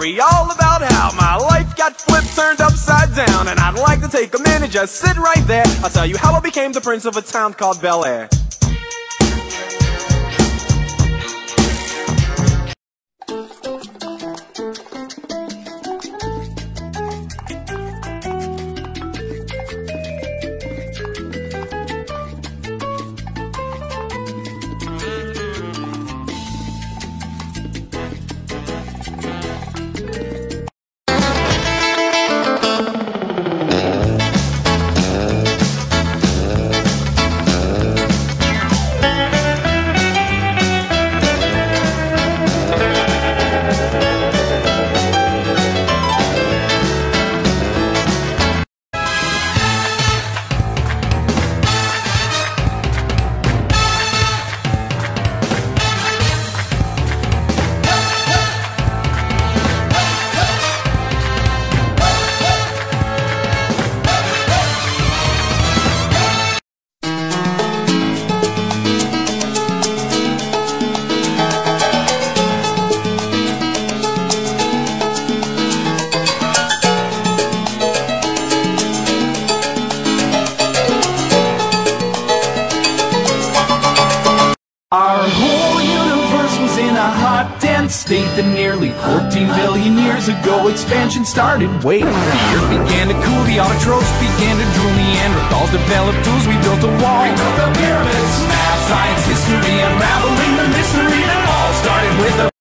story all about how my life got flipped, turned upside down. And I'd like to take a minute, just sit right there. I'll tell you how I became the prince of a town called Bel Air. Our whole universe was in a hot, dense state that nearly 14 billion years ago expansion started. Wait, the earth began to cool, the autotrophs began to drool, Neanderthals developed tools, we built a wall. We built the pyramids, math, science, history, unraveling the mystery that all started with a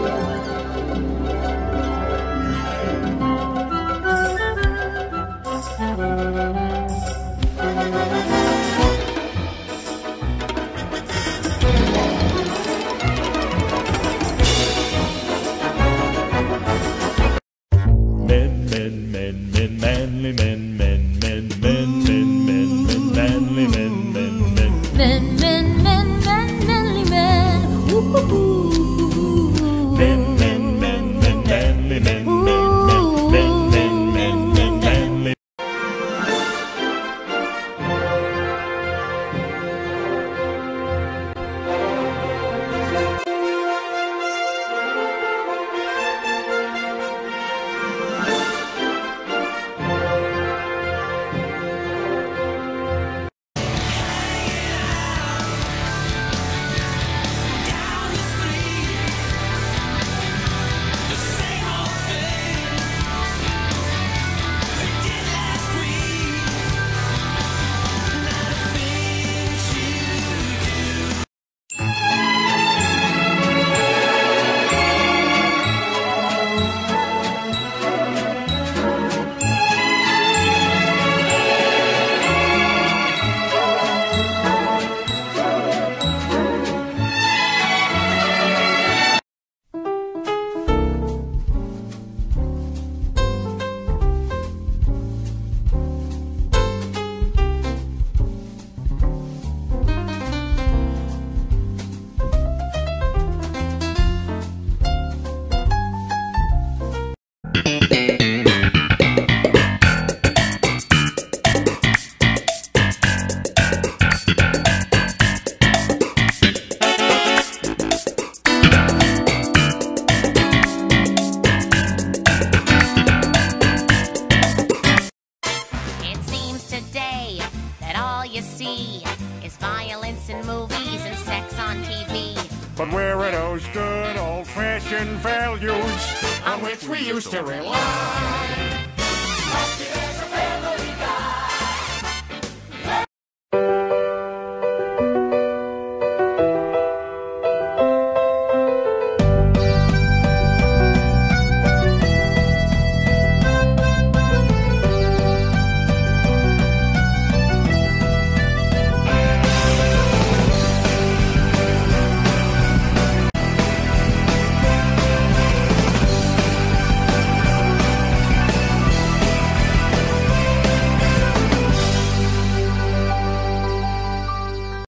violence in movies and sex on TV. But where are those good old-fashioned values on which we used to rely?